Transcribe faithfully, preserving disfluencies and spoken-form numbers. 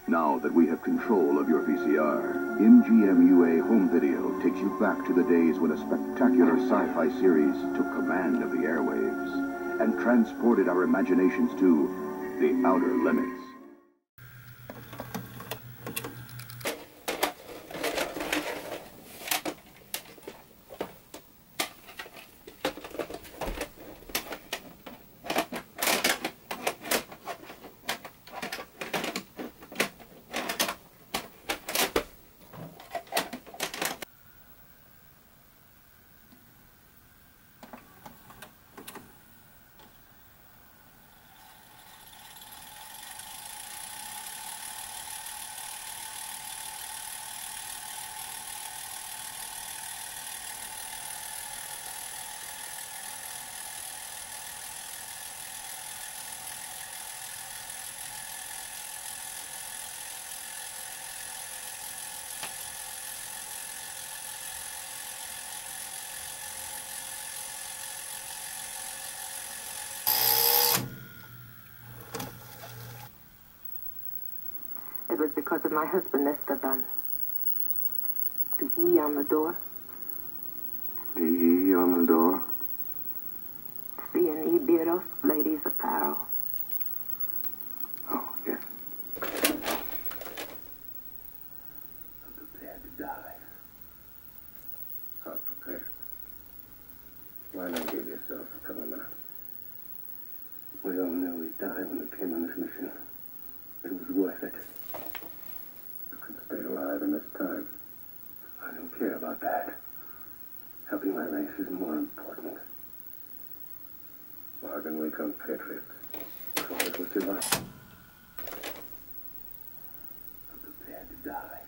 Now that we have control of your V C R, M G M U A Home Video takes you back to the days when a spectacular sci-fi series took command of the airwaves and transported our imaginations to the outer limits. It was because of my husband, Esteban. The E on the door. The E on the door? C and E Beardos, ladies' apparel. Oh, yes. I'm prepared to die. How prepared? Why not give yourself a couple of minutes? We all knew we'd die when we came on this mission. It was worth it. You can stay alive in this time. I don't care about that. Helping my race is more important. Bargain we come patriots. Call it what you like. I'm prepared to die.